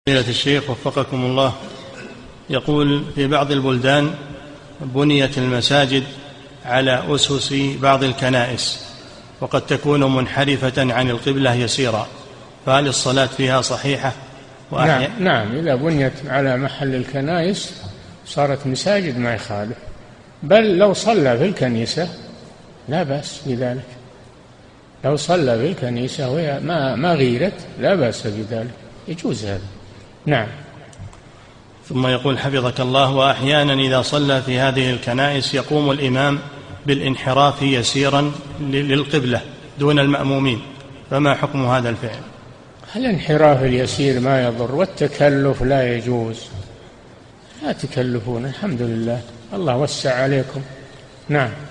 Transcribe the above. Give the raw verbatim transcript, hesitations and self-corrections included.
فضيلة الشيخ وفقكم الله، يقول في بعض البلدان بنيت المساجد على أسس بعض الكنائس وقد تكون منحرفة عن القبلة يسيرا، فهل الصلاة فيها صحيحة؟ نعم, نعم إذا بنيت على محل الكنائس صارت مساجد ما يخالف، بل لو صلى في الكنيسة لا بأس بذلك، لو صلى في الكنيسة وهي ما ما غيرت لا بأس بذلك، يجوز هذا. نعم. ثم يقول حفظك الله، وأحيانا إذا صلى في هذه الكنائس يقوم الإمام بالانحراف يسيرا للقبلة دون المأمومين، فما حكم هذا الفعل؟ الانحراف اليسير ما يضر، والتكلف لا يجوز، لا تكلفون، الحمد لله الله وسع عليكم. نعم.